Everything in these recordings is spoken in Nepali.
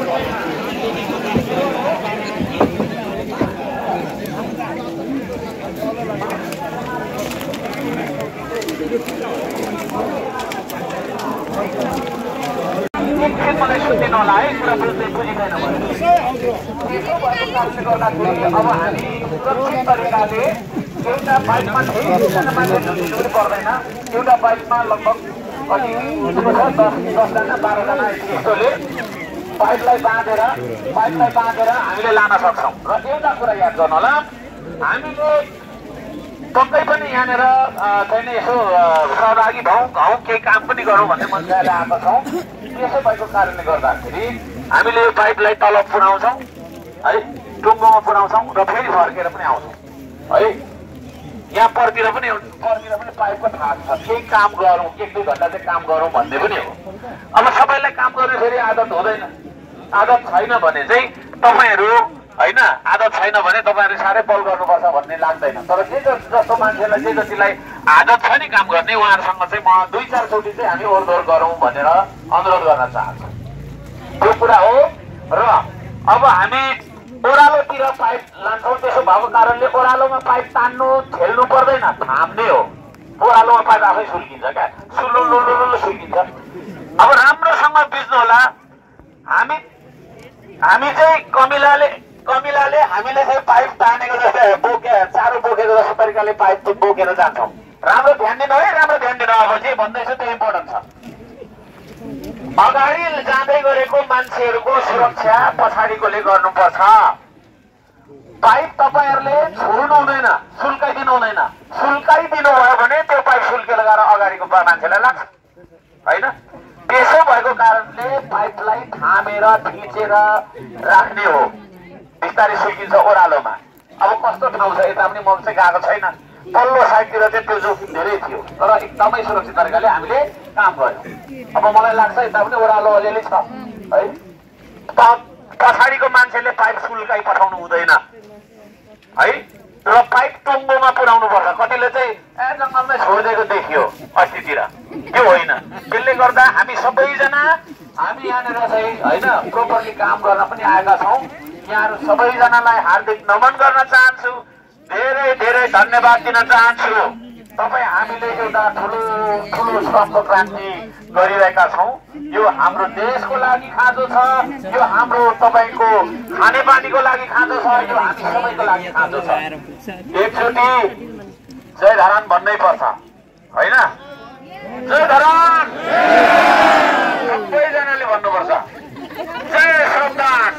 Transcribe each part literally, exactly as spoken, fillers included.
मलाई सुन्दिनु होला है कुरा बुझ्दै बुझिँदैन भने अब हामी सुरक्षित तरिकाले एउटा बाइकमा धेरैजना मान्छे हिँड्नु पर्दैन एउटा बाइकमा लगभग कति दस दसजना बाह्रजना यस्तोले बाइकलाई बाँधेर बाइकलाई बाँधेर हामीले लान सक्छौँ र एउटा कुरा याद गर्नु होला हामीले पक्कै पनि यहाँनिर चाहिँ यसो सहभागी भयौँ घाउ केही काम पनि गरौँ भन्ने मन्त्रालय आएका छौँ यसो भएको कारणले गर्दाखेरि हामीले यो पाइपलाई तल पुर्याउँछौँ है टुङ्गोमा पुर्याउँछौँ र फेरि फर्केर पनि आउँछौँ है यहाँ परतिर पनि परतिर पनि पाइपको थाहा छ केही काम गरौँ एक दुई घन्टा चाहिँ काम गरौँ भन्ने पनि हो अब सबैलाई काम गर्ने फेरि आदत हुँदैन आदत छैन भने चाहिँ तपाईँहरू होइन आदत छैन भने तपाईँहरू साह्रै पल गर्नुपर्छ भन्ने लाग्दैन तर जे जस्तो मान्छेलाई जे जतिलाई आदत छ नि काम गर्ने उहाँहरूसँग चाहिँ म दुई चारचोटि चाहिँ हामी ओहोरदोहोर गरौँ भनेर अनुरोध गर्न चाहन्छौँ त्यो कुरा हो र अब हामी ओह्रालोतिर पाइप लान्छौँ त्यसो भएको कारणले ओह्रालोमा पाइप तान्नु ठेल्नु पर्दैन थाम्ने हो ओह्रालोमा पाइप आफै सुल्किन्छ क्या सुलुलुलुलु सुल्किन्छ अब राम्रोसँग बुझ्नु होला हामी हामी चाहिँ कमिलाले कमिलाले हामीले चाहिँ पाइप तानेको जस्तै बोके चारो बोकेको जस्तो तरिकाले पाइप बोकेर जान्छौँ राम्रो ध्यान दिनु है राम्रो ध्यान दिनु अब जे भन्दैछु त्यो इम्पोर्टेन्ट छ अगाडि जाँदै गरेको मान्छेहरूको सुरक्षा पछाडिकोले गर्नुपर्छ पाइप तपाईँहरूले छोड्नु हुँदैन सुल्काइदिनु हुँदैन सुल्काइदिनु भयो भने त्यो पाइप सुल्केर गएर अगाडिको मान्छेलाई लाग्छ होइन त्यसो भएको कारणले पाइपलाई थामेर थिचेर राख्ने हो बिस्तारै सुल्किन्छ ओह्रालोमा अब कस्तो ठाउँ छ यता पनि म चाहिँ गएको छैन पल्लो साइडतिर चाहिँ त्यो जोखिम धेरै थियो तर एकदमै सुरक्षित तरिकाले हामीले काम गर्यौँ अब मलाई लाग्छ यता पनि ओह्रालो अलिअलि छ है पछाडिको मान्छेले पाइप सुल्काइ पठाउनु हुँदैन है र पाइप टुङ्गोमा पुर्याउनु पर्छ कतिले चाहिँ ए जङ्गलमै छोडिदिएको देखियो अस्तितिर त्यो होइन त्यसले गर्दा हामी सबैजना हामी यहाँनिर चाहिँ होइन प्रोपरली काम गर्न पनि आएका छौँ यहाँहरू सबैजनालाई हार्दिक नमन गर्न चाहन्छु धेरै धेरै धन्यवाद दिन चाहन्छु तपाईँ हामीले एउटा ठुलो ठुलो श्रमको क्रान्ति गरिरहेका छौँ यो हाम्रो देशको लागि खाँचो छ यो हाम्रो तपाईँको खानेपानीको लागि खाँचो छ यो हामी सबैको लागि खाँचो छ एकचोटि जय धरान भन्नै पर्छ होइन जय धरान सबैजनाले भन्नुपर्छ जय श्रमदान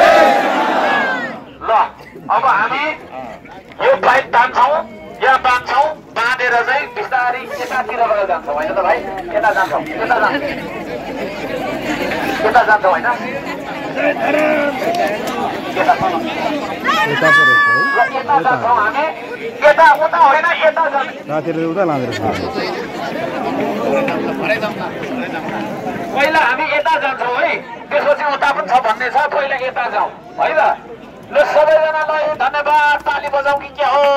ल अब हामी यो पाइप तान्छौँ यहाँ बाँध्छौँ बाँधेर चाहिँ बिस्तारै यतातिर गएर जान्छौँ होइन त भाइ यता जान्छौँ यता जान्छौँ यता जान्छौँ होइन यता जान्छौँ हामी यता उता होइन यता जान्छौँ पहिला हामी यता जान्छौँ है त्यसपछि उता पनि छ भन्ने छ पहिला यता जाउँ है त ल सबैजनालाई धन्यवाद ताली बजाउँ कि क्या हो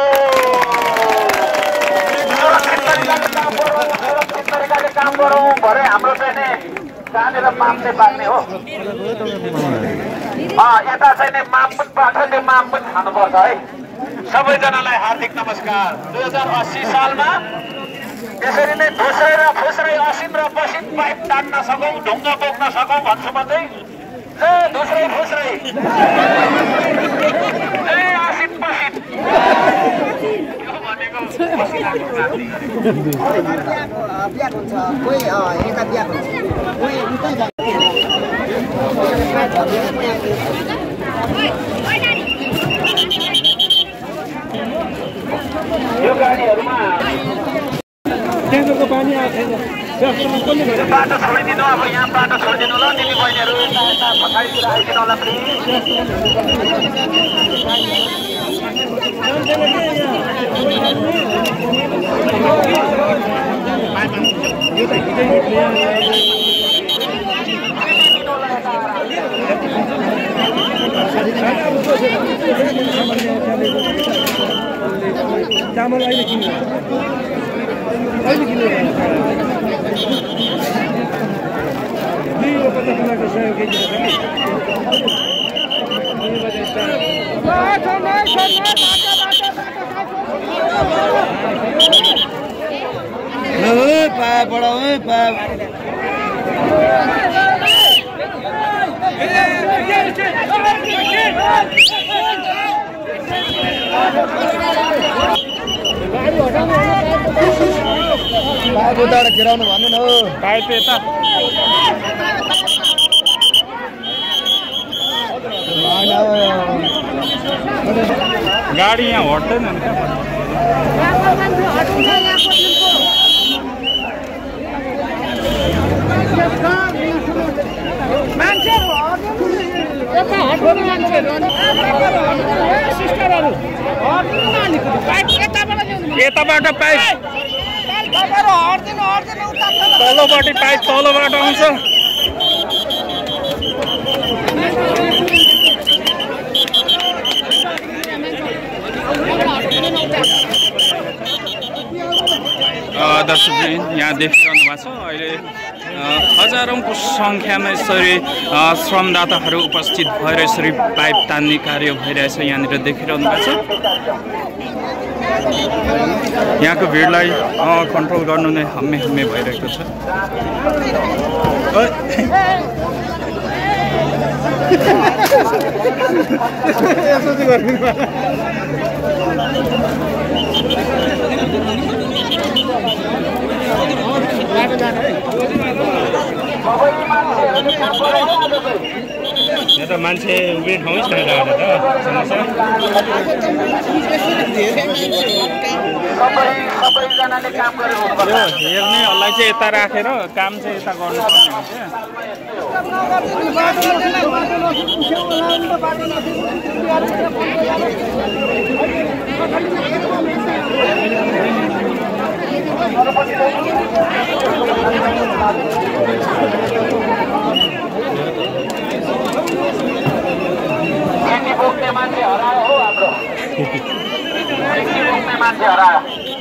सुरक्षित तरिकाले काम गरौँ सुरक्षित तरिकाले काम गरौँ भरे हाम्रो चाहिँ नि कहाँनिर माप चाहिँ पाक्ने हो यता चाहिँ नि माप पनि पाक्छ त्यो माप पनि खानुपर्छ है सबैजनालाई हार्दिक नमस्कार दुई हजार अस्सी सालमा यसरी नै फुस्रै र फुस्रै असिन र पसिन पाइप तान्न सकौँ ढुङ्गा बोक्न सकौँ भन्छु म चाहिँ जय फुस्रै फुस्रै जय असिन पसिन भनेको बिहा हुन्छ कोही यता बिहा हुन्छ कोही उतै जान्छ यो गाडीहरूमा ट्याङ्करको पानी आएको छैन बाटो छोडिदिनु अब यहाँ बाटो छोडिदिनु ल दिदी बहिनीहरू यता पछाडितिर आइदिनु होला प्लिज चामल अहिले किन्नु अहिले किन्नु दुई पचास रुपियाँको सय केजी पाए बढाऊ है पाए गिराउनु भन्नु न हो पाइप यता गाडी यहाँ हट्दैन यताबाट पाइप तल्लोपट्टि पाइप तल्लोबाट आउँछ दर्शकवृन्द यहाँ देखिरहनु भएको छ अहिले हजारौंको संख्यामा यसरी श्रमदाताहरू उपस्थित भएर यसरी पाइप तान्ने कार्य भइरहेछ यहाँनिर देखिरहनु भएको छ यहाँको भिडलाई कन्ट्रोल गर्नु नै हम्मे हम्मे भइरहेको छ यहाँ त मान्छे उभिने ठाउँ छैन हेर्नेहरूलाई चाहिँ यता राखेर काम चाहिँ यता गर्नुपर्ने बोक्ने मान्छे हरायो हो हाम्रो बोक्ने मान्छे हरायो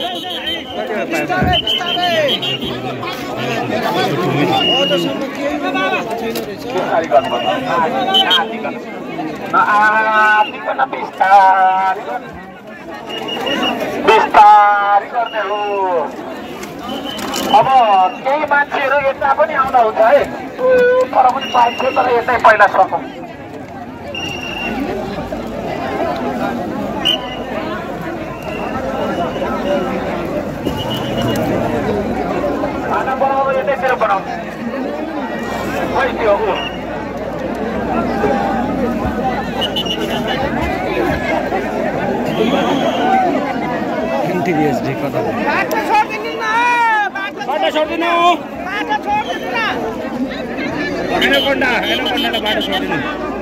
बिस्तारै गर्ने हो अब केही मान्छेहरू यता पनि आउँदा हुन्छ है तर पनि पाइन्छ तर यतै पहिला सकौँ खाना बनाउनु यतैतिर बनाउनु खै त्यो हो एनटिभिएसडी कता बाटो छोड्दिनु न बाटो छोड्दिनु बाटो छोड्दिनु न हैन कोण्डा हैन कोण्डाले बाटो छोड्दिनु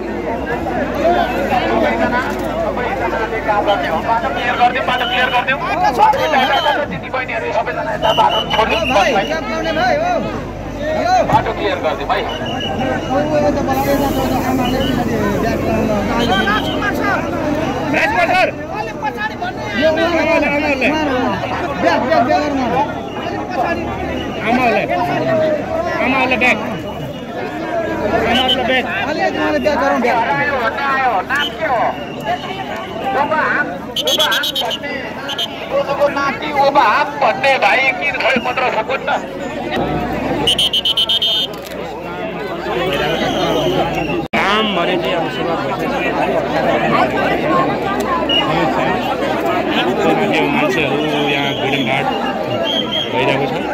बाटो क्लियर गरिदिउँ बाटो क्लियर गरिदिउँ दिदी बहिनीहरू सबैजना यता बाटो छोडिदिउँ बाटो क्लियर गरिदिउँ भाइ आमाले आमाले ब्याग आमाले ब्याग अलि अलि ब्याग गरौँ ब्याग आयो नाम के हो ओबा हाम ओबा हाम भन्ने ओको नाति ओबा हाम भन्ने भाइ किन खै पत्र सकुन न काम भरे चाहिँ अब सुरुवात भइसक्यो मान्छेहरू यहाँ भिडभाड भइरहेको छ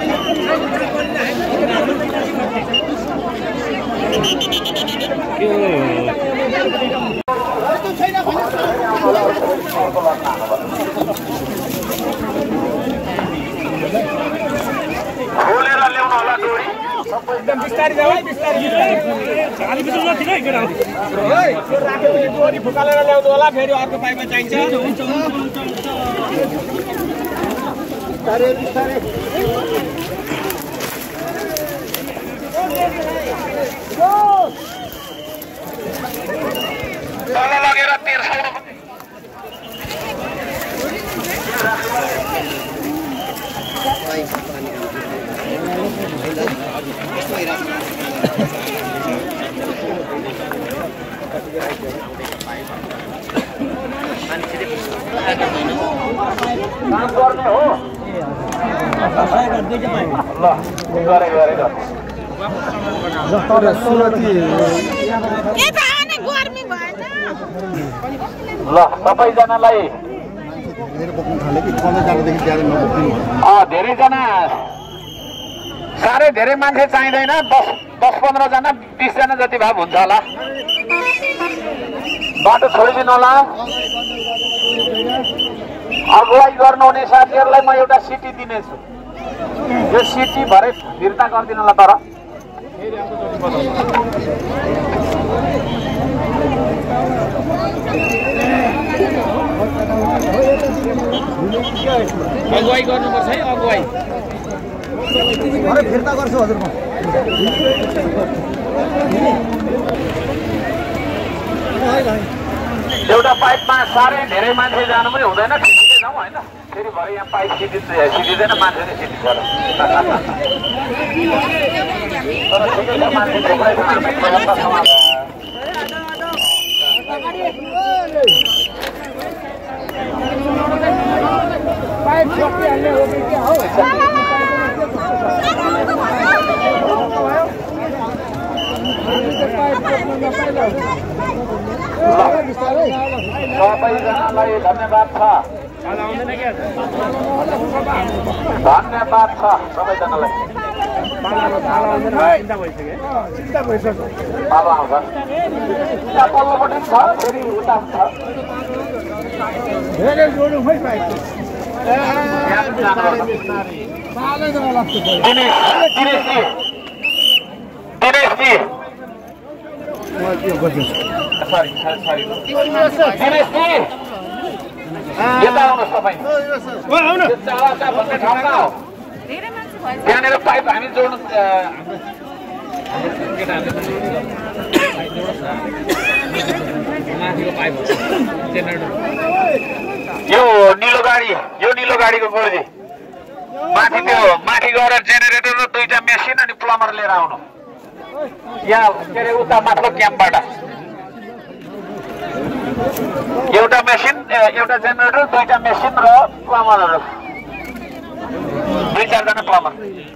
खोलेर ल्याउनु होला डोरी एकदम बिस्तारै जाऊ है बिस्तारै खाली बिजुली नथिन है केटा है त्यो राखेपछि डोरी फुकालेर ल्याउनु होला फेरि अर्को पाइपमा चाहिन्छ हुन्छ बिस्तारै बिस्तारै तल लगेर तेर्साउनु काम गर्ने हो गरे गरे ल सबैजनालाई धेरैजना साह्रै धेरै मान्छे चाहिँदैन दस दस पन्ध्रजना बिसजना जति भए हुन्छ होला बाटो छोडिदिनु होला अगुवाई गर्नुहुने साथीहरूलाई म एउटा सिटी दिनेछु यो सिटी भरे फिर्ता गरिदिनु होला तर अगुवाई गर्नुपर्छ है अगुवाई फिर्ता गर्छु हजुर म एउटा पाइपमा साह्रै धेरै मान्छे जानु पनि हुँदैन ठिकै जाउँ होइन फेरि भरे यहाँ पाइप सिधि सिधिँदैन मान्छे नै सिधि सबैजनालाई धन्यवाद छ धन्यवाद छ सबैजनालाई पालो आउँछ त्यहाँ पल्लोपट्टि छ फेरि उता छ दिनेशजी सरी सरी दिनेशजी यता आउनुहोस् तपाईँ भन्ने ठाउँमा हो त्यहाँनिर पाइप हामी जोड्नु यो निलो गाडी यो निलो गाडीको गोर्जी माथि त्यो माथि गएर जेनेरेटर र दुईटा मेसिन अनि प्लम्बर लिएर आउनु यहाँ के अरे उता माथिल्लो क्याम्पबाट एउटा मेसिन एउटा जेनेरेटर दुईटा मेसिन र प्लम्बरहरू दुई चारजना प्लम्बर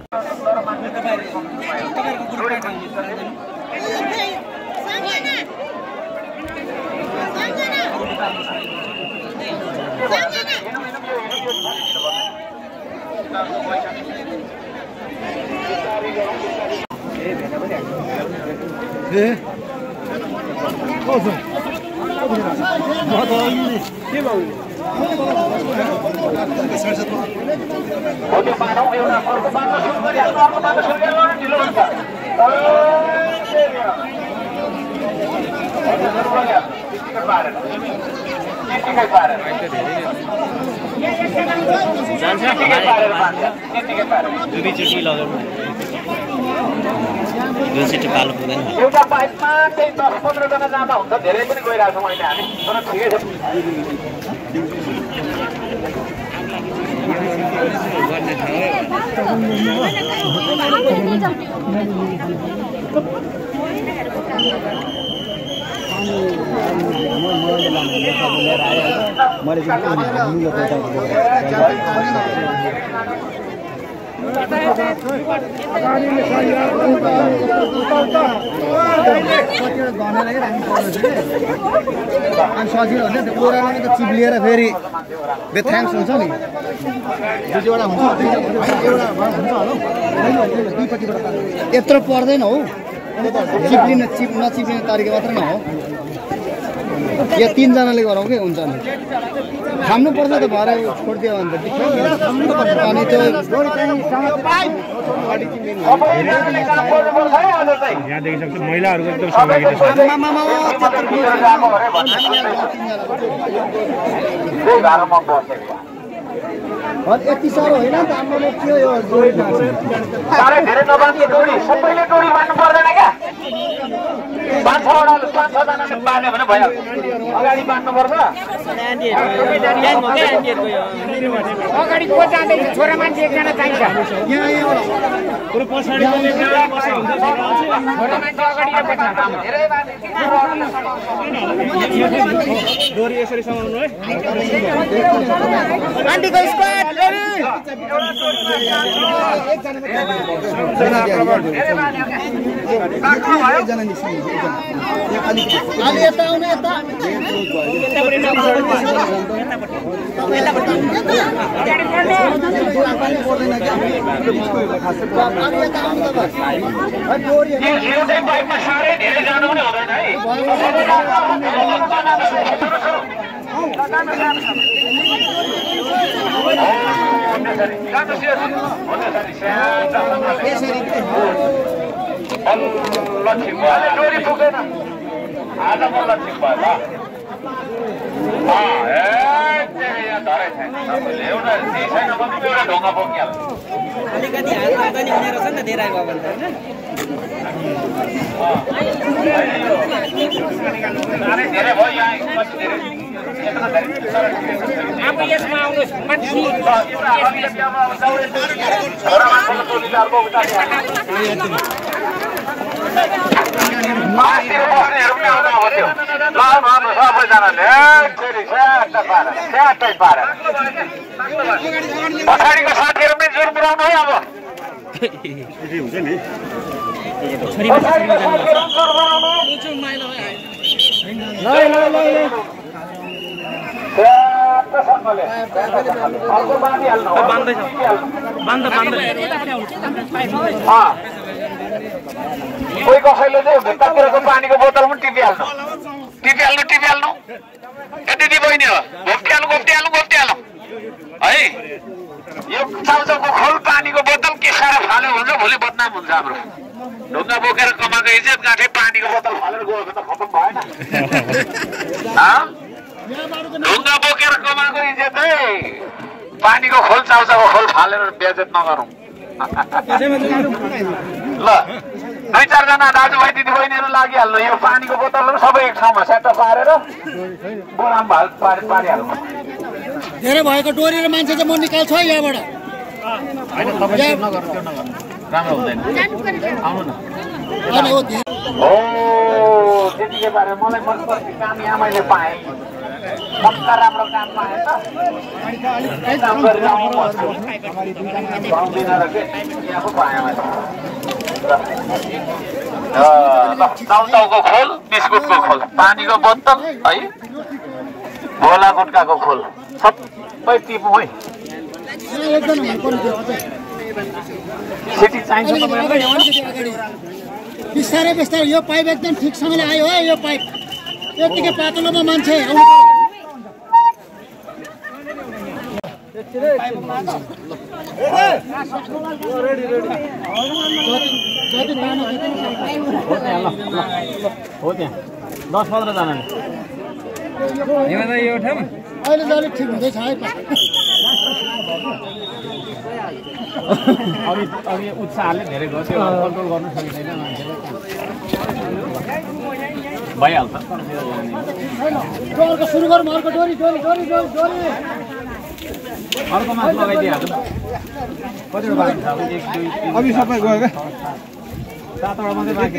एउटा पाइपमा त्यही दस पन्ध्रजना जाँदा हुन्छ धेरै पनि गइरहेको छौँ अहिले हामी तर ठिकै छ सजिलो हुन्छ त्यो ओराले त चिप्लिएर फेरि बेथ्याङ्स हुन्छ नि दुईवटा हुन्छ यत्रो पर्दैन हौ चिप्लिन चिप नचिप्लिने तरिका मात्र न हो या तिनजनाले गरौँ कि हुन्छ नि थाम्नु पर्छ त भएर छोडिदियो भने त अनि त्यो यहाँ देखिसक्छ महिलाहरूको एकदम सहभागिता यति साह्रो होइन नि त आमाले के यो साह्रै धेरै नबाँध्ने डोरी सबैले डोरी बाँध्नु पर्दैन क्या पाँच छवटा पाँच छजनाले बाँध्यो भने भइहाल्छ अगाडि बाँध्नुपर्छ अगाडि को जाँदैछ छोरा मान्छे एकजना चाहिन्छ यहाँ यहाँ छोरा मान्छे अगाडि धेरै डोरी यसरी समाउनु है आन्टीको स्क्वाड रेडी एकजना निस्किनु अलि यता आउनु यता एउटै बाइकमा साह्रै धेरै जानु पनि हुँदैन है डोरी पुग्दैन आज बल्ल ठिक भयो धरै छैन तपाईँले एउटा त्यही छैन भने एउटा ढुङ्गा बोकिहाल्छ अलिकति हालमा पनि हुने रहेछ नि त धेरै भयो भने साह्रै धेरै भयो यहाँ पछि धेरै अब यसमा आउनुहोस् माथि सबैजनाले पछाडिको साथीहरू पनि जोर पुऱ्याउनु है अब हुन्छ नि कोही कसैले चाहिँ भित्तातिरको पानीको बोतल पनि टिपिहाल्नु टिपिहाल्नु टिपिहाल्नु यति बहिनी हो घोप्टिहाल्नु घोप्टिहाल्नु घोप्टिहाल्नु है यो चाउचाउको खोल पानीको बोतल के साह्रो फाल्यो भन्छ भोलि बदनाम हुन्छ हाम्रो ढुङ्गा बोकेर कमाएको इज्जत गाँठे पानीको बोतल फालेर गयो भने त खतम भएन ढुङ्गा बोकेर कमाएको इज्जत है पानीको खोल चाउचाउको खोल फालेर बेइज्जत नगरौँ ल दुई चारजना दाजुभाइ दिदीबहिनीहरू लागिहाल्नु यो पानीको बोतलहरू सबै एक ठाउँमा सेट पारेर बोरामा पारिहाल्नु धेरै भएको डोरी र मान्छे चाहिँ म निकाल्छु है यहाँबाट राम्रो हुँदैन आउनु न हो हो त्यतिकै पारे मलाई मनपर्छ काम यहाँ मैले पाएँ पक्का राम्रो काम पाएँ त काम गरेर आउनु पाउँदैन र के यहाँ पो पाएँ मैले चाउचाउको खोल बिस्कुटको खोल पानीको बोतल है भोला गुट्काको खोल सबै टिपौँ है सिटी चाहिन्छ बिस्तारै बिस्तारै यो पाइप एकदम ठिकसँगले आयो है यो पाइप यतिकै पातलोमा मान्छे आउनु हो त्यहाँ दस पन्ध्रजनाले यो ठाउँमा अहिले चाहिँ अलिक ठिक हुँदैछ है अघि अघि उत्साहले धेरै गयो त्यो कन्ट्रोल गर्न सकिँदैन मान्छेले भइहाल्छ अर्को सुरु गरौँ अर्को डोरी डोरी डोरी डोरी डोरी अर्को मास लगाइदिइहाल्छ कतिवटा बाँकी छ एक दुई तिन अघि सबै गयो क्या सातवटा मात्रै बाँकी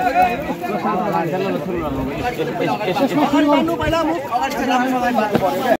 छ